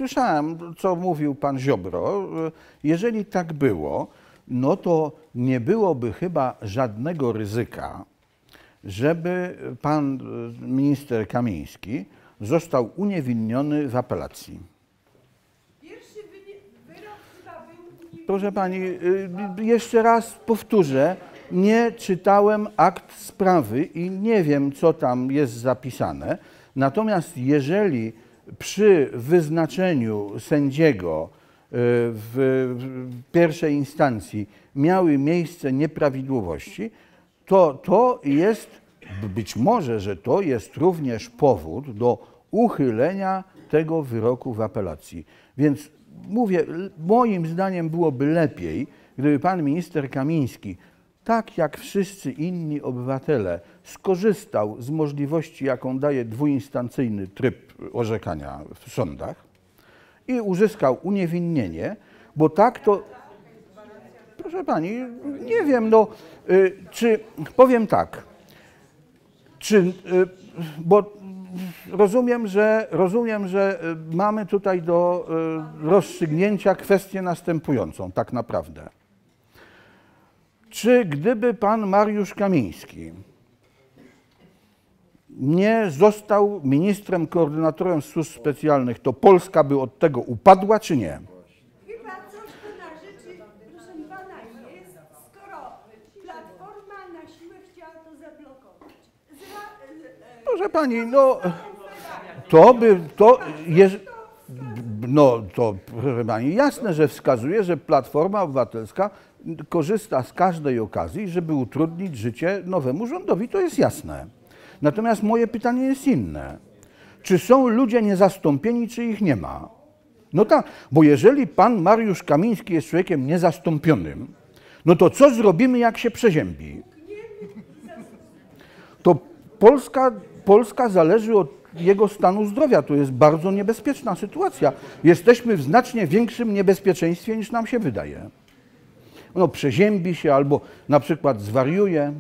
słyszałem, co mówił pan Ziobro. Jeżeli tak było, no to nie byłoby chyba żadnego ryzyka, żeby pan minister Kamiński został uniewinniony w apelacji. Pierwszy wyrok chyba był... Proszę pani, jeszcze raz powtórzę, nie czytałem akt sprawy i nie wiem, co tam jest zapisane. Natomiast jeżeli przy wyznaczeniu sędziego w pierwszej instancji miały miejsce nieprawidłowości, to jest, być może, że to jest również powód do uchylenia tego wyroku w apelacji. Więc mówię, moim zdaniem byłoby lepiej, gdyby pan minister Kamiński, tak jak wszyscy inni obywatele, skorzystał z możliwości, jaką daje dwuinstancyjny tryb orzekania w sądach i uzyskał uniewinnienie, bo tak to... Proszę pani, nie wiem, no, czy powiem tak, bo rozumiem, że mamy tutaj do rozstrzygnięcia kwestię następującą tak naprawdę. Czy gdyby pan Mariusz Kamiński nie został ministrem koordynatorem służb specjalnych, to Polska by od tego upadła, czy nie? Chyba coś tu na rzeczy, proszę pana, jest, skoro Platforma na siłę chciała to zablokować. Proszę pani, no proszę pani, jasne, że wskazuje, że Platforma Obywatelska korzysta z każdej okazji, żeby utrudnić życie nowemu rządowi, to jest jasne. Natomiast moje pytanie jest inne. Czy są ludzie niezastąpieni, czy ich nie ma? No tak, bo jeżeli pan Mariusz Kamiński jest człowiekiem niezastąpionym, no to co zrobimy, jak się przeziębi? To Polska zależy od jego stanu zdrowia. To jest bardzo niebezpieczna sytuacja. Jesteśmy w znacznie większym niebezpieczeństwie, niż nam się wydaje. No, przeziębi się albo na przykład zwariuje.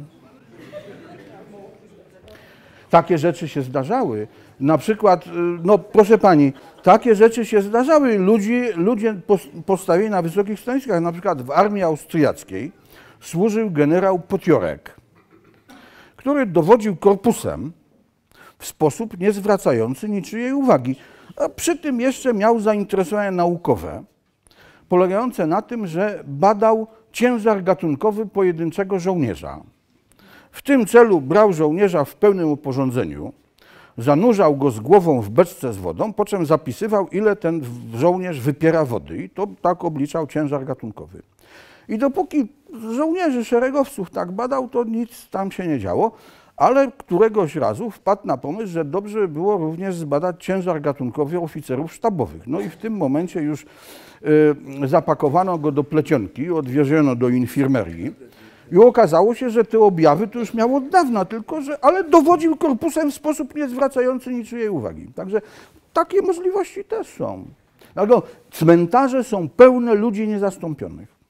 Takie rzeczy się zdarzały. Na przykład, no proszę pani, takie rzeczy się zdarzały. Ludzie postawieni na wysokich stanowiskach. Na przykład w armii austriackiej służył generał Potiorek, który dowodził korpusem w sposób nie zwracający niczyjej uwagi. A przy tym jeszcze miał zainteresowania naukowe, polegające na tym, że badał ciężar gatunkowy pojedynczego żołnierza. W tym celu brał żołnierza w pełnym uporządzeniu, zanurzał go z głową w beczce z wodą, po czym zapisywał, ile ten żołnierz wypiera wody i to tak obliczał ciężar gatunkowy. I dopóki żołnierzy, szeregowców tak badał, to nic tam się nie działo, ale któregoś razu wpadł na pomysł, że dobrze by było również zbadać ciężar gatunkowy oficerów sztabowych. No i w tym momencie już zapakowano go do plecionki, odwieziono do infirmerii i okazało się, że te objawy to już miał od dawna, ale dowodził korpusem w sposób nie zwracający niczyjej uwagi. Także takie możliwości też są. No, cmentarze są pełne ludzi niezastąpionych.